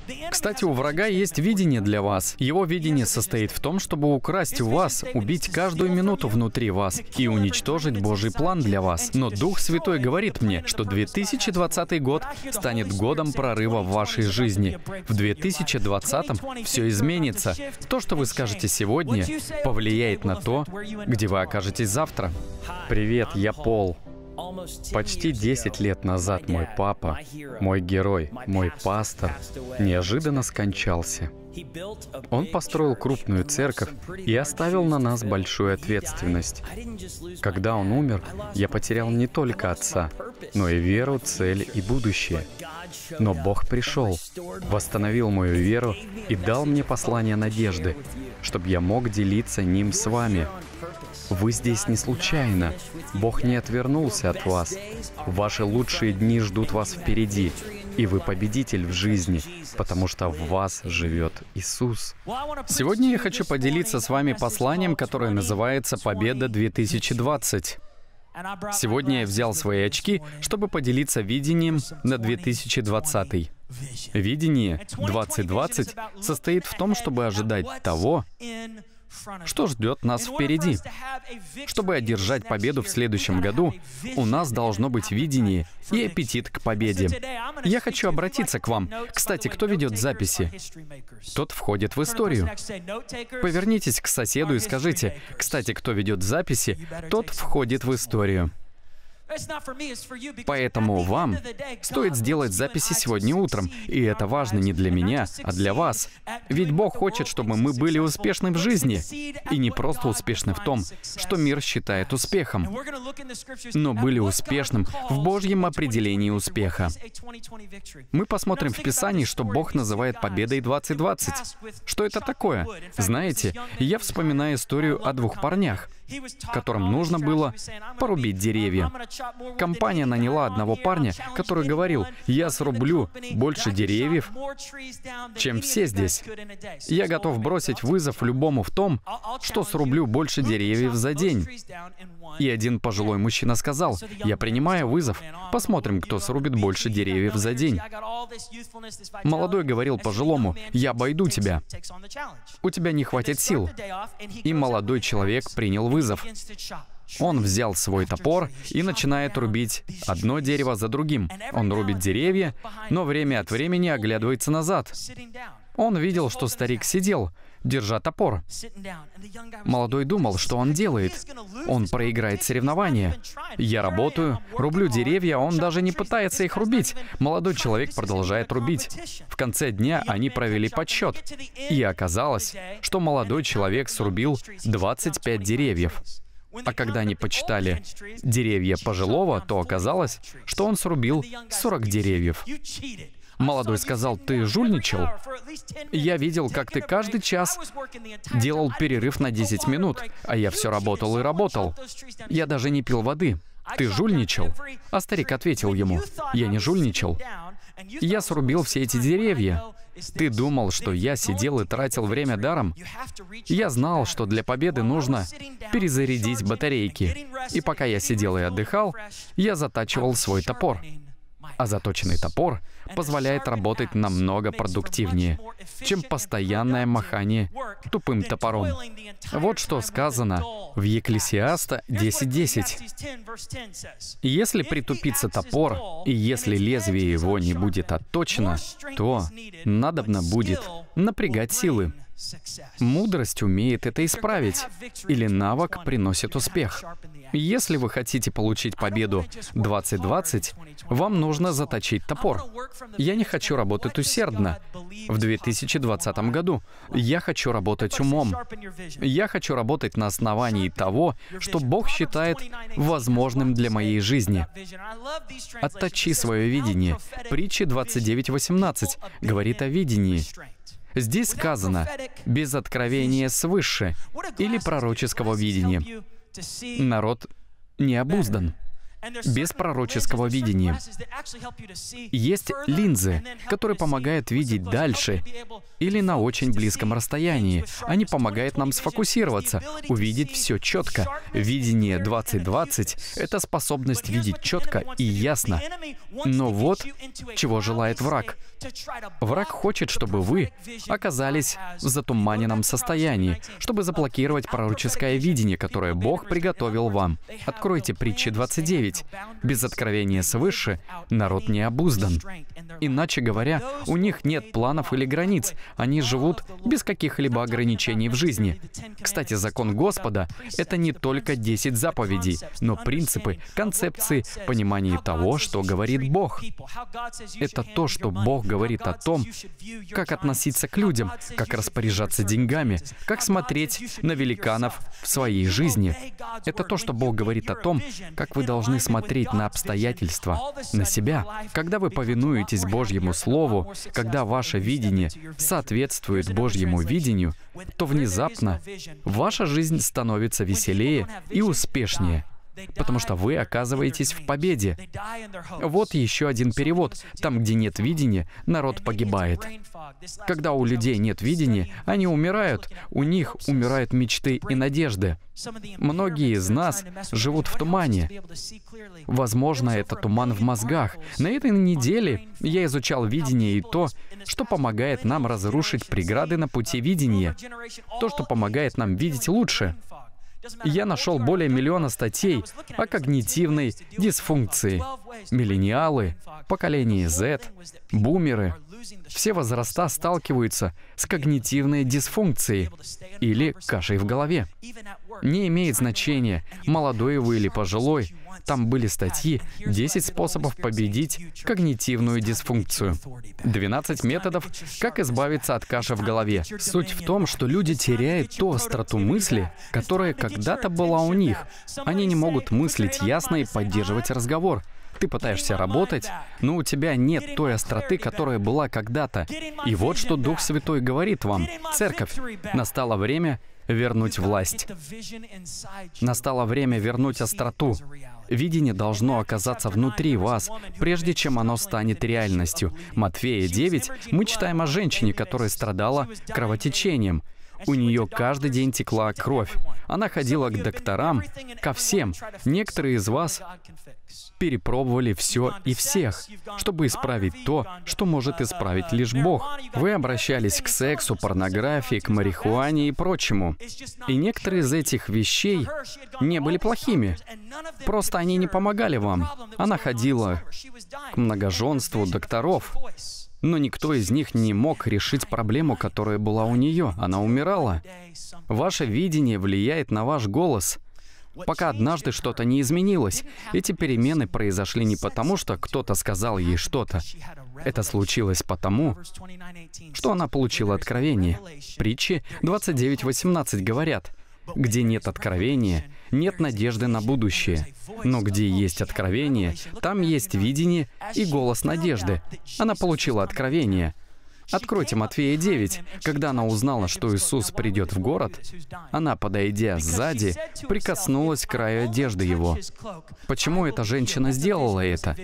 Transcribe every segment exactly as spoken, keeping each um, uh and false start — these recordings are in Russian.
Кстати, у врага есть видение для вас. Его видение состоит в том, чтобы украсть у вас, убить каждую минуту внутри вас и уничтожить Божий план для вас. Но Дух Святой говорит мне, что две тысячи двадцатый год станет годом прорыва в вашей жизни. В две тысячи двадцатом все изменится. То, что вы скажете сегодня, повлияет на то, где вы окажетесь завтра. Привет, я Пол. Почти десять лет назад мой папа, мой герой, мой пастор, неожиданно скончался. Он построил крупную церковь и оставил на нас большую ответственность. Когда он умер, я потерял не только отца, но и веру, цель и будущее. Но Бог пришел, восстановил мою веру и дал мне послание надежды, чтобы я мог делиться ним с вами. Вы здесь не случайно. Бог не отвернулся от вас. Ваши лучшие дни ждут вас впереди. И вы победитель в жизни, потому что в вас живет Иисус. Сегодня я хочу поделиться с вами посланием, которое называется «Победа две тысячи двадцать». Сегодня я взял свои очки, чтобы поделиться видением на две тысячи двадцатый. Видение двадцать двадцать состоит в том, чтобы ожидать того, что ждет нас впереди. Чтобы одержать победу в следующем году, у нас должно быть видение и аппетит к победе. Я хочу обратиться к вам. Кстати, кто ведет записи? Тот входит в историю. Повернитесь к соседу и скажите: «Кстати, кто ведет записи, тот входит в историю». Поэтому вам стоит сделать записи сегодня утром. И это важно не для меня, а для вас. Ведь Бог хочет, чтобы мы были успешны в жизни. И не просто успешны в том, что мир считает успехом, но были успешным в Божьем определении успеха. Мы посмотрим в Писании, что Бог называет победой двадцать двадцать. Что это такое? Знаете, я вспоминаю историю о двух парнях, которым нужно было порубить деревья. Компания наняла одного парня, который говорил: «Я срублю больше деревьев, чем все здесь. Я готов бросить вызов любому в том, что срублю больше деревьев за день». И один пожилой мужчина сказал: «Я принимаю вызов. Посмотрим, кто срубит больше деревьев за день». Молодой говорил пожилому: «Я обойду тебя. У тебя не хватит сил». И молодой человек принял вызов. Он взял свой топор и начинает рубить одно дерево за другим. Он рубит деревья, но время от времени оглядывается назад. Он видел, что старик сидел, держа топор. Молодой думал, что он делает. Он проиграет соревнования. Я работаю, рублю деревья, он даже не пытается их рубить. Молодой человек продолжает рубить. В конце дня они провели подсчет. И оказалось, что молодой человек срубил двадцать пять деревьев. А когда они подсчитали деревья пожилого, то оказалось, что он срубил сорок деревьев. Молодой сказал: «Ты жульничал? Я видел, как ты каждый час делал перерыв на десять минут, а я все работал и работал. Я даже не пил воды. Ты жульничал?» А старик ответил ему: «Я не жульничал. Я срубил все эти деревья. Ты думал, что я сидел и тратил время даром? Я знал, что для победы нужно перезарядить батарейки. И пока я сидел и отдыхал, я затачивал свой топор. А заточенный топор позволяет работать намного продуктивнее, чем постоянное махание тупым топором». Вот что сказано в Екклесиаста десять десять. «Если притупится топор, и если лезвие его не будет отточено, то надобно будет напрягать силы. Мудрость умеет это исправить, или навык приносит успех». Если вы хотите получить победу двадцать двадцать, вам нужно заточить топор. Я не хочу работать усердно в две тысячи двадцатом году. Я хочу работать умом. Я хочу работать на основании того, что Бог считает возможным для моей жизни. Отточи свое видение. Притча двадцать девять восемнадцать говорит о видении. Здесь сказано «без откровения свыше» или пророческого видения. Народ не обуздан. без пророческого видения. Есть линзы, которые помогают видеть дальше или на очень близком расстоянии. Они помогают нам сфокусироваться, увидеть все четко. Видение двадцать двадцать — это способность видеть четко и ясно. Но вот чего желает враг. Враг хочет, чтобы вы оказались в затуманенном состоянии, чтобы заблокировать пророческое видение, которое Бог приготовил вам. Откройте Притчи двадцать девять. Без откровения свыше народ не обуздан. Иначе говоря, у них нет планов или границ. Они живут без каких-либо ограничений в жизни. Кстати, закон Господа — это не только десять заповедей, но принципы, концепции, понимание того, что говорит Бог. Это то, что Бог говорит о том, как относиться к людям, как распоряжаться деньгами, как смотреть на великанов в своей жизни. Это то, что Бог говорит о том, как вы должны смотреть на обстоятельства, на себя. Когда вы повинуетесь Божьему Слову, когда ваше видение соответствует Божьему видению, то внезапно ваша жизнь становится веселее и успешнее, потому что вы оказываетесь в победе. Вот еще один перевод. Там, где нет видения, народ погибает. Когда у людей нет видения, они умирают. У них умирают мечты и надежды. Многие из нас живут в тумане. Возможно, это туман в мозгах. На этой неделе я изучал видение и то, что помогает нам разрушить преграды на пути видения. То, что помогает нам видеть лучше. Я нашел более миллиона статей о когнитивной дисфункции. Миллениалы, поколение Z, бумеры — все возраста сталкиваются с когнитивной дисфункцией или кашей в голове. Не имеет значения, молодой вы или пожилой. Там были статьи «десять способов победить когнитивную дисфункцию». двенадцать методов, как избавиться от каши в голове. Суть в том, что люди теряют ту остроту мысли, которая когда-то была у них. Они не могут мыслить ясно и поддерживать разговор. Ты пытаешься работать, но у тебя нет той остроты, которая была когда-то. И вот что Дух Святой говорит вам. Церковь, настало время вернуть власть. Настало время вернуть остроту. Видение должно оказаться внутри вас, прежде чем оно станет реальностью. Матфея девять мы читаем о женщине, которая страдала кровотечением. У нее каждый день текла кровь. Она ходила к докторам, ко всем. Некоторые из вас перепробовали все и всех, чтобы исправить то, что может исправить лишь Бог. Вы обращались к сексу, порнографии, к марихуане и прочему. И некоторые из этих вещей не были плохими. Просто они не помогали вам. Она ходила к многоженству докторов. Но никто из них не мог решить проблему, которая была у нее. Она умирала. Ваше видение влияет на ваш голос, пока однажды что-то не изменилось. Эти перемены произошли не потому, что кто-то сказал ей что-то. Это случилось потому, что она получила откровение. Притчи двадцать девять восемнадцать говорят: «Где нет откровения, нет надежды на будущее. Но где есть откровение, там есть видение и голос надежды». Она получила откровение. Откройте Матфея девять. Когда она узнала, что Иисус придет в город, она, подойдя сзади, прикоснулась к краю одежды Его. Почему эта женщина сделала это?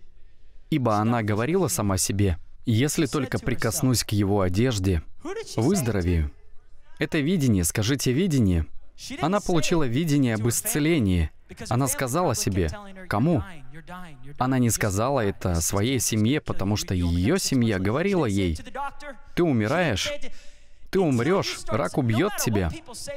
Ибо она говорила сама себе: «Если только прикоснусь к Его одежде, выздоровею». Это видение, скажите видение. Она получила видение об исцелении. Она сказала себе: кому? Она не сказала это своей семье, потому что ее семья говорила ей: «Ты умираешь, ты умрешь, рак убьет тебя».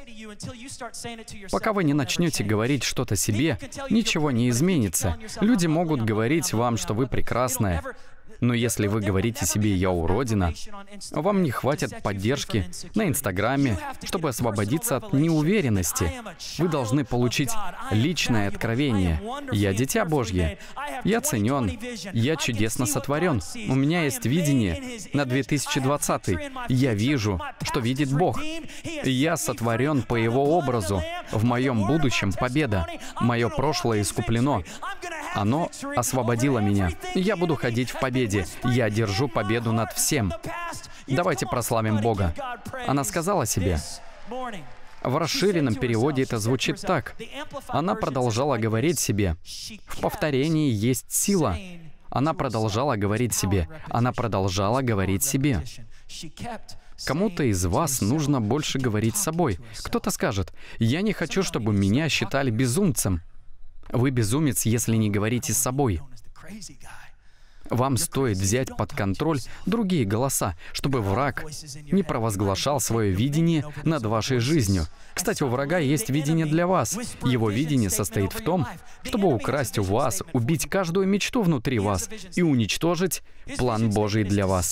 Пока вы не начнете говорить что-то себе, ничего не изменится. Люди могут говорить вам, что вы прекрасная. Но если вы говорите себе «я уродина», вам не хватит поддержки на Инстаграме, чтобы освободиться от неуверенности. Вы должны получить личное откровение. Я дитя Божье. Я ценен. Я чудесно сотворен. У меня есть видение на две тысячи двадцатый. Я вижу, что видит Бог. Я сотворен по Его образу. В моем будущем победа. Мое прошлое искуплено. Оно освободило меня. Я буду ходить в победе. Я держу победу над всем. Давайте прославим Бога. Она сказала себе: В расширенном переводе это звучит так. Она продолжала говорить себе. В повторении есть сила. Она продолжала говорить себе. Она продолжала говорить себе. Кому-то из вас нужно больше говорить с собой. Кто-то скажет: «Я не хочу, чтобы меня считали безумцем». Вы безумец, если не говорите с собой. Вам стоит взять под контроль другие голоса, чтобы враг не провозглашал свое видение над вашей жизнью. Кстати, у врага есть видение для вас. Его видение состоит в том, чтобы украсть у вас, убить каждую мечту внутри вас и уничтожить план Божий для вас.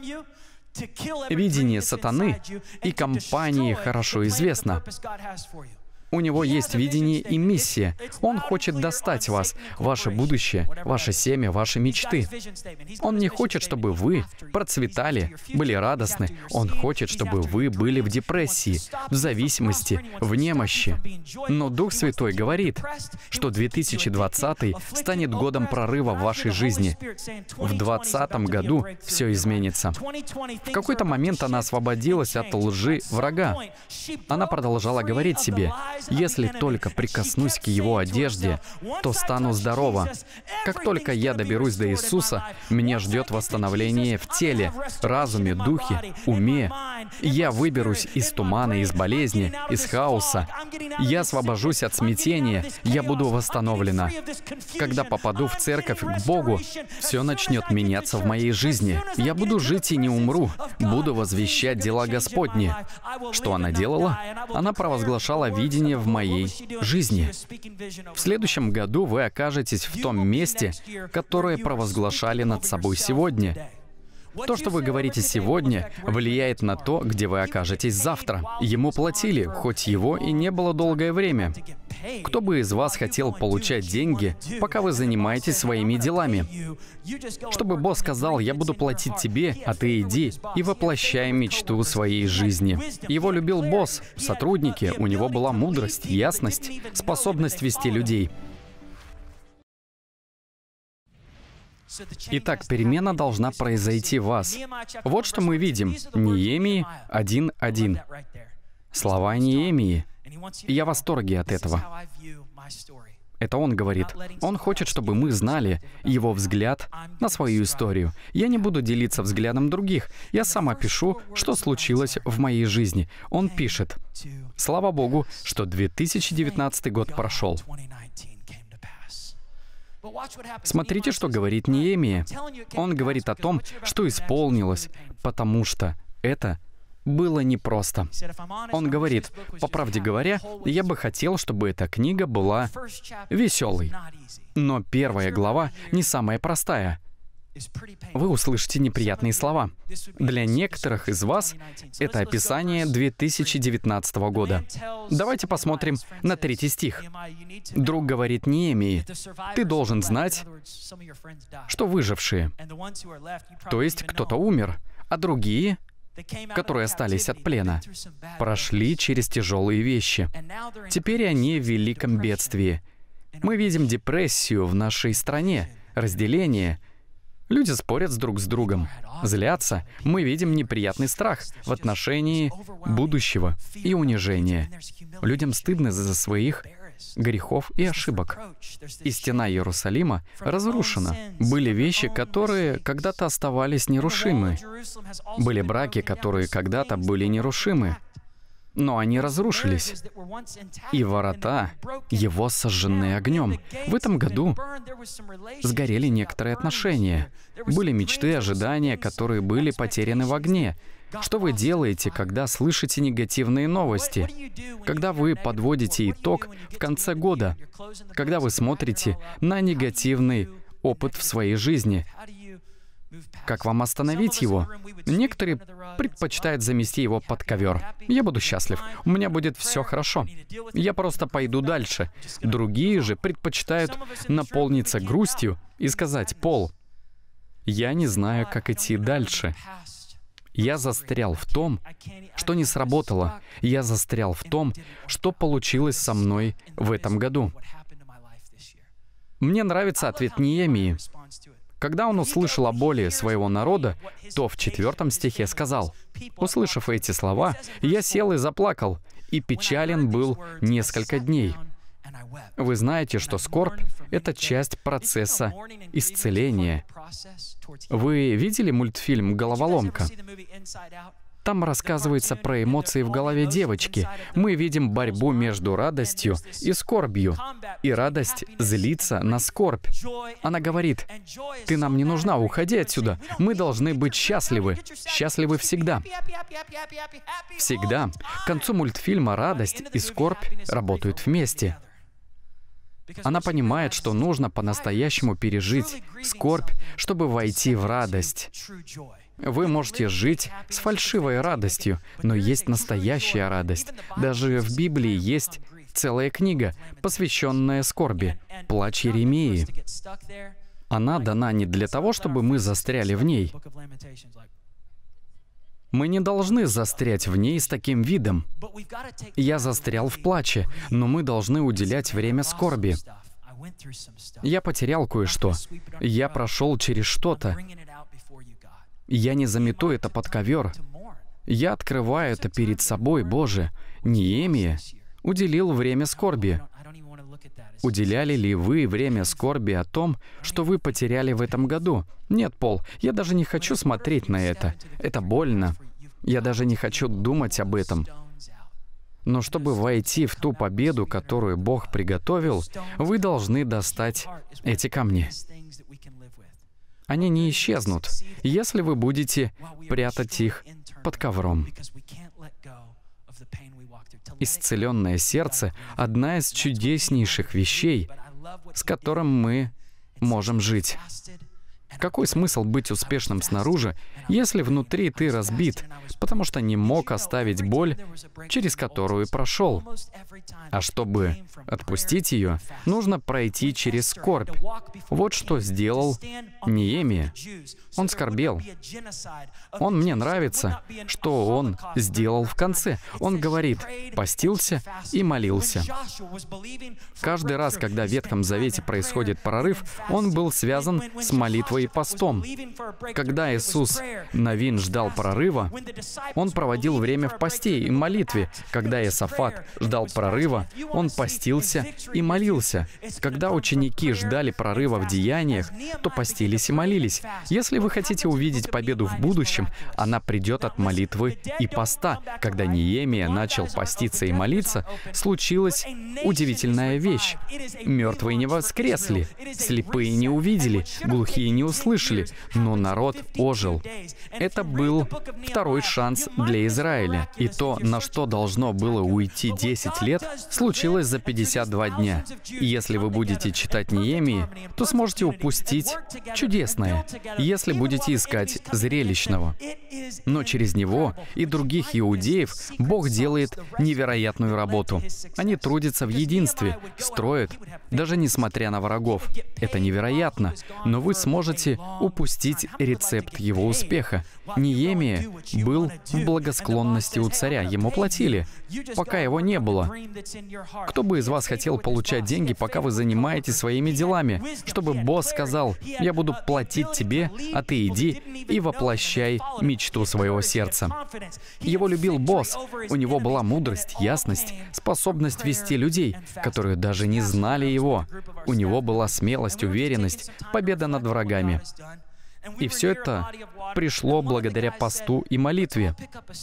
Видение сатаны и компании хорошо известно. У него есть видение и миссия. Он хочет достать вас, ваше будущее, ваше семя, ваши мечты. Он не хочет, чтобы вы процветали, были радостны. Он хочет, чтобы вы были в депрессии, в зависимости, в немощи. Но Дух Святой говорит, что две тысячи двадцатый станет годом прорыва в вашей жизни. В двадцатом году все изменится. В какой-то момент она освободилась от лжи врага. Она продолжала говорить себе: «Если только прикоснусь к Его одежде, то стану здорова. Как только я доберусь до Иисуса, меня ждет восстановление в теле, разуме, духе, уме. Я выберусь из тумана, из болезни, из хаоса. Я освобожусь от смятения, я буду восстановлена. Когда попаду в церковь к Богу, все начнет меняться в моей жизни. Я буду жить и не умру, буду возвещать дела Господни». Что она делала? Она провозглашала видение в моей жизни. В следующем году вы окажетесь в том месте, которое провозглашали над собой сегодня. То, что вы говорите сегодня, влияет на то, где вы окажетесь завтра. Ему платили, хоть его и не было долгое время. Кто бы из вас хотел получать деньги, пока вы занимаетесь своими делами? Чтобы босс сказал: «Я буду платить тебе, а ты иди и воплощай мечту своей жизни». Его любил босс, сотрудники, у него была мудрость, ясность, способность вести людей. Итак, перемена должна произойти в вас. Вот что мы видим. Неемии один один. Слова Неемии. Я в восторге от этого. Это он говорит. Он хочет, чтобы мы знали его взгляд на свою историю. Я не буду делиться взглядом других. Я сам опишу, что случилось в моей жизни. Он пишет: «Слава Богу, что две тысячи девятнадцатый год прошел». Смотрите, что говорит Неемия. Он говорит о том, что исполнилось, потому что это было непросто. Он говорит: «По правде говоря, я бы хотел, чтобы эта книга была веселой. Но первая глава не самая простая. Вы услышите неприятные слова. Для некоторых из вас это описание две тысячи девятнадцатого года. Давайте посмотрим на третий стих. Друг говорит Неемии: «Ты должен знать, что выжившие, то есть кто-то умер, а другие, которые остались от плена, прошли через тяжелые вещи. Теперь они в великом бедствии. Мы видим депрессию в нашей стране, разделение. Люди спорят друг с другом, злятся. Мы видим неприятный страх в отношении будущего и унижения. Людям стыдно за своих грехов и ошибок. И стена Иерусалима разрушена. Были вещи, которые когда-то оставались нерушимы. Были браки, которые когда-то были нерушимы. Но они разрушились, и ворота его сожжены огнем. В этом году сгорели некоторые отношения. Были мечты, ожидания, которые были потеряны в огне. Что вы делаете, когда слышите негативные новости? Когда вы подводите итог в конце года? Когда вы смотрите на негативный опыт в своей жизни? Как вам остановить его? Некоторые предпочитают замести его под ковер. Я буду счастлив. У меня будет все хорошо. Я просто пойду дальше. Другие же предпочитают наполниться грустью и сказать: «Пол, я не знаю, как идти дальше. Я застрял в том, что не сработало. Я застрял в том, что получилось со мной в этом году». Мне нравится ответ Неемии. Когда он услышал о боли своего народа, то в четвертом стихе сказал: «Услышав эти слова, я сел и заплакал, и печален был несколько дней». Вы знаете, что скорбь — это часть процесса исцеления. Вы видели мультфильм «Головоломка»? Там рассказывается про эмоции в голове девочки. Мы видим борьбу между радостью и скорбью. И радость злится на скорбь. Она говорит: «Ты нам не нужна, уходи отсюда. Мы должны быть счастливы. Счастливы всегда». Всегда. К концу мультфильма радость и скорбь работают вместе. Она понимает, что нужно по-настоящему пережить скорбь, чтобы войти в радость. Вы можете жить с фальшивой радостью, но есть настоящая радость. Даже в Библии есть целая книга, посвященная скорби, «Плач Иеремии». Она дана не для того, чтобы мы застряли в ней. Мы не должны застрять в ней с таким видом. Я застрял в плаче, но мы должны уделять время скорби. Я потерял кое-что. Я прошел через что-то. Я не замету это под ковер. Я открываю это перед собой, Боже. Неемия уделил время скорби. Уделяли ли вы время скорби о том, что вы потеряли в этом году? Нет, Пол, я даже не хочу смотреть на это. Это больно. Я даже не хочу думать об этом. Но чтобы войти в ту победу, которую Бог приготовил, вы должны достать эти камни. Они не исчезнут, если вы будете прятать их под ковром. Исцеленное сердце — одна из чудеснейших вещей, с которым мы можем жить. Какой смысл быть успешным снаружи, если внутри ты разбит, потому что не мог оставить боль, через которую прошел? А чтобы отпустить ее, нужно пройти через скорбь. Вот что сделал Неемия. Он скорбел. Он мне нравится, что он сделал в конце. Он говорит: постился и молился. Каждый раз, когда в Ветхом Завете происходит прорыв, он был связан с молитвой и постом. Когда Иисус Навин ждал прорыва, он проводил время в посте и молитве. Когда Иосафат ждал прорыва, он постился и молился. Когда ученики ждали прорыва в деяниях, то постились и молились. Если вы хотите увидеть победу в будущем, она придет от молитвы и поста. Когда Неемия начал поститься и молиться, случилась удивительная вещь. Мертвые не воскресли, слепые не увидели, глухие не услышали, но народ ожил. Это был второй шанс для Израиля. И то, на что должно было уйти десять лет, случилось за пятьдесят два дня. И если вы будете читать Неемии, то сможете упустить чудесное, если будете искать зрелищного. Но через него и других иудеев Бог делает невероятную работу. Они трудятся в единстве, строят, даже несмотря на врагов. Это невероятно, но вы сможете упустить рецепт его успеха. Неемия был в благосклонности у царя, ему платили, пока его не было. Кто бы из вас хотел получать деньги, пока вы занимаетесь своими делами, чтобы босс сказал: «Я буду платить тебе, а ты иди и воплощай мечту своего сердца». Его любил босс, у него была мудрость, ясность, способность вести людей, которые даже не знали его. У него была смелость, уверенность, победа над врагами. И все это пришло благодаря посту и молитве.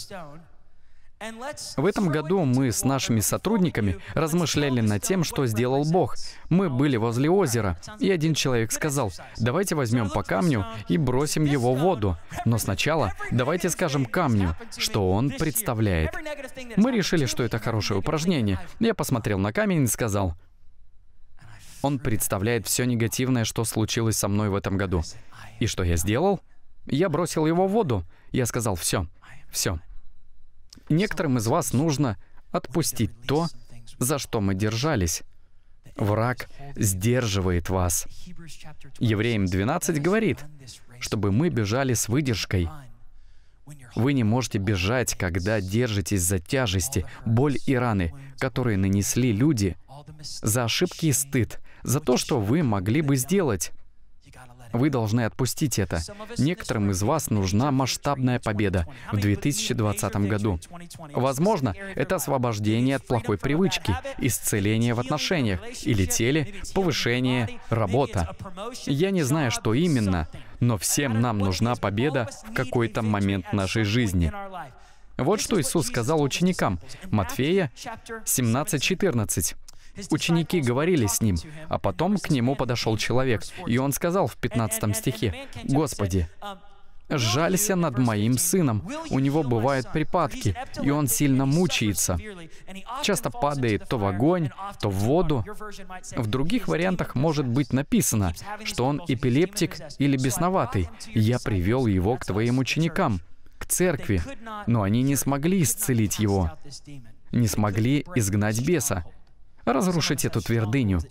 В этом году мы с нашими сотрудниками размышляли над тем, что сделал Бог. Мы были возле озера, и один человек сказал: «Давайте возьмем по камню и бросим его в воду. Но сначала давайте скажем камню, что он представляет». Мы решили, что это хорошее упражнение. Я посмотрел на камень и сказал: «Он представляет все негативное, что случилось со мной в этом году». И что я сделал? Я бросил его в воду. Я сказал: «Все, все». Некоторым из вас нужно отпустить то, за что мы держались. Враг сдерживает вас. Евреям двенадцать говорит, чтобы мы бежали с выдержкой. Вы не можете бежать, когда держитесь за тяжести, боль и раны, которые нанесли люди, за ошибки и стыд, за то, что вы могли бы сделать. Вы должны отпустить это. Некоторым из вас нужна масштабная победа в две тысячи двадцатом году. Возможно, это освобождение от плохой привычки, исцеление в отношениях или теле, повышение, работа. Я не знаю, что именно, но всем нам нужна победа в какой-то момент нашей жизни. Вот что Иисус сказал ученикам. Матфея семнадцать четырнадцать. Ученики говорили с Ним, а потом к Нему подошел человек, и Он сказал в пятнадцатом стихе: «Господи, жалься над моим сыном. У него бывают припадки, и он сильно мучается. Часто падает то в огонь, то в воду». В других вариантах может быть написано, что он эпилептик или бесноватый. «Я привел его к твоим ученикам, к церкви, но они не смогли исцелить его, не смогли изгнать беса, разрушить эту твердыню».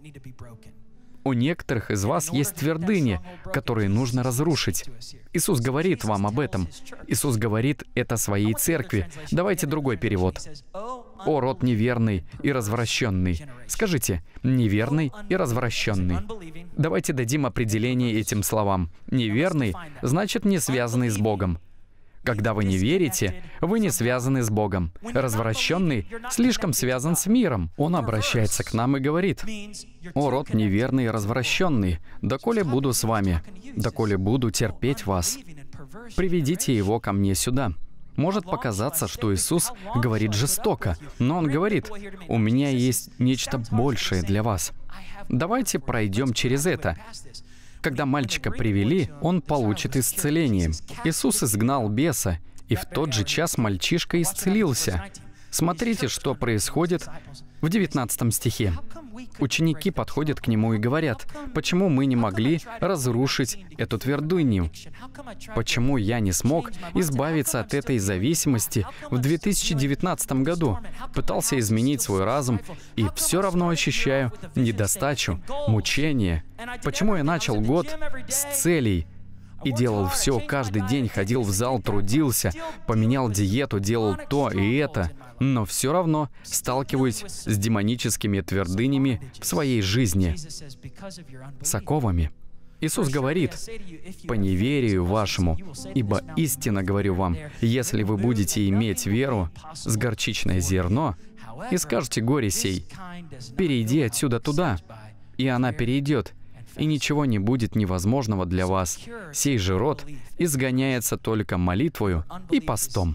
У некоторых из вас есть твердыни, которые нужно разрушить. Иисус говорит вам об этом. Иисус говорит это своей церкви. Давайте другой перевод. «О, род неверный и развращенный». Скажите: «неверный и развращенный». Давайте дадим определение этим словам. Неверный значит не связанный с Богом. Когда вы не верите, вы не связаны с Богом. Развращенный слишком связан с миром. Он обращается к нам и говорит: «О, род неверный и развращенный, доколе буду с вами, доколе буду терпеть вас. Приведите его ко мне сюда». Может показаться, что Иисус говорит жестоко, но Он говорит: «У меня есть нечто большее для вас». Давайте пройдем через это. Когда мальчика привели, он получит исцеление. Иисус изгнал беса, и в тот же час мальчишка исцелился. Смотрите, что происходит в девятнадцатом стихе. Ученики подходят к Нему и говорят: «Почему мы не могли разрушить эту твердыню? Почему я не смог избавиться от этой зависимости в две тысячи девятнадцатом году? Пытался изменить свой разум и все равно ощущаю недостачу, мучение. Почему я начал год с целей и делал все, каждый день ходил в зал, трудился, поменял диету, делал то и это, но все равно сталкиваюсь с демоническими твердынями в своей жизни, с оковами». Иисус говорит: «По неверию вашему, ибо истинно говорю вам, если вы будете иметь веру с горчичное зерно, и скажете горе сей: перейди отсюда туда, и она перейдет, и ничего не будет невозможного для вас. Сей же род изгоняется только молитвою и постом».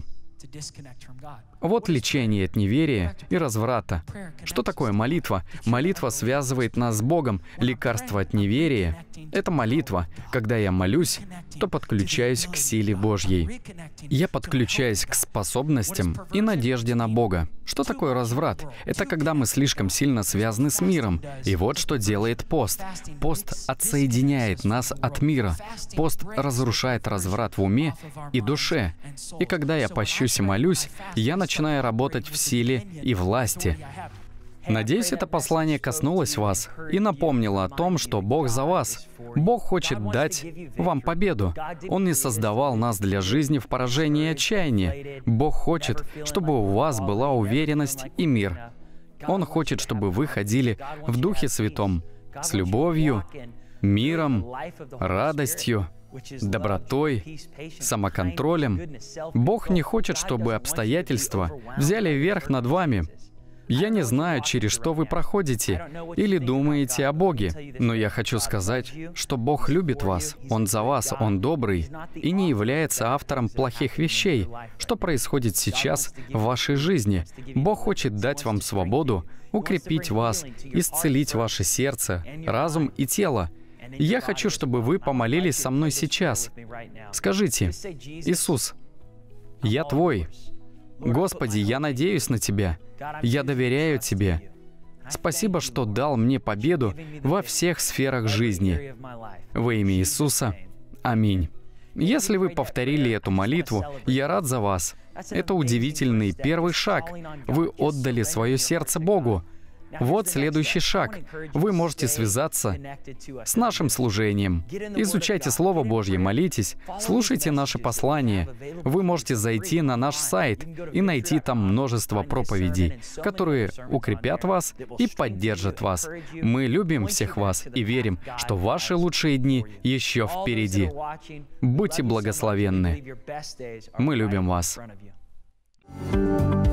Вот лечение от неверия и разврата. Что такое молитва? Молитва связывает нас с Богом. Лекарство от неверия — это молитва. Когда я молюсь, то подключаюсь к силе Божьей. Я подключаюсь к способностям и надежде на Бога. Что такое разврат? Это когда мы слишком сильно связаны с миром. И вот что делает пост. Пост отсоединяет нас от мира. Пост разрушает разврат в уме и душе. И когда я пощусь и молюсь, я начинаю работать в силе и власти. Надеюсь, это послание коснулось вас и напомнило о том, что Бог за вас. Бог хочет дать вам победу. Он не создавал нас для жизни в поражении и отчаянии. Бог хочет, чтобы у вас была уверенность и мир. Он хочет, чтобы вы ходили в Духе Святом, с любовью, миром, радостью, добротой, самоконтролем. Бог не хочет, чтобы обстоятельства взяли верх над вами. Я не знаю, через что вы проходите или думаете о Боге, но я хочу сказать, что Бог любит вас, Он за вас, Он добрый и не является автором плохих вещей. Что происходит сейчас в вашей жизни? Бог хочет дать вам свободу, укрепить вас, исцелить ваше сердце, разум и тело. Я хочу, чтобы вы помолились со мной сейчас. Скажите: «Иисус, я Твой. Господи, я надеюсь на Тебя. Я доверяю Тебе. Спасибо, что дал мне победу во всех сферах жизни. Во имя Иисуса. Аминь». Если вы повторили эту молитву, я рад за вас. Это удивительный первый шаг. Вы отдали свое сердце Богу. Вот следующий шаг. Вы можете связаться с нашим служением. Изучайте Слово Божье, молитесь, слушайте наши послания. Вы можете зайти на наш сайт и найти там множество проповедей, которые укрепят вас и поддержат вас. Мы любим всех вас и верим, что ваши лучшие дни еще впереди. Будьте благословенны. Мы любим вас.